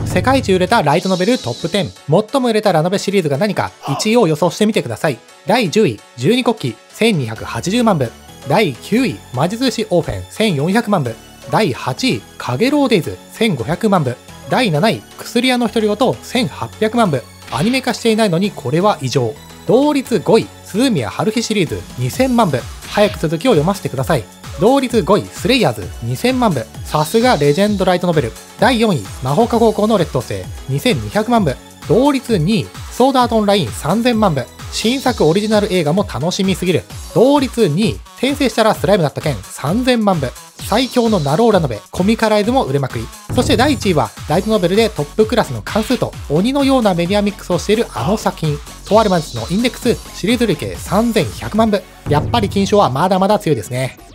世界一売れたライトノベルトップ10、最も売れたラノベシリーズが何か1位を予想してみてください。第10位、十二国旗1280万部。第9位、魔術師オーフェン1400万部。第8位、かげろうデイズ1500万部。第7位、薬屋の独り言1800万部。アニメ化していないのにこれは異常。同率5位、鈴宮春日シリーズ2000万部。早く続きを読ませてください。同率5位、スレイヤーズ2000万部。さすがレジェンドライトノベル。第4位、魔法科高校の劣等生2200万部。同率2位、ソードアートオンライン3000万部。新作オリジナル映画も楽しみすぎる。同率2位、転生したらスライムだった件3000万部。最強のナローラノベ、コミカライズも売れまくり。そして第1位は、ライトノベルでトップクラスの関数と鬼のようなメディアミックスをしているあの作品。とある魔術のインデックスシリーズ累計3100万部。やっぱり金賞はまだまだ強いですね。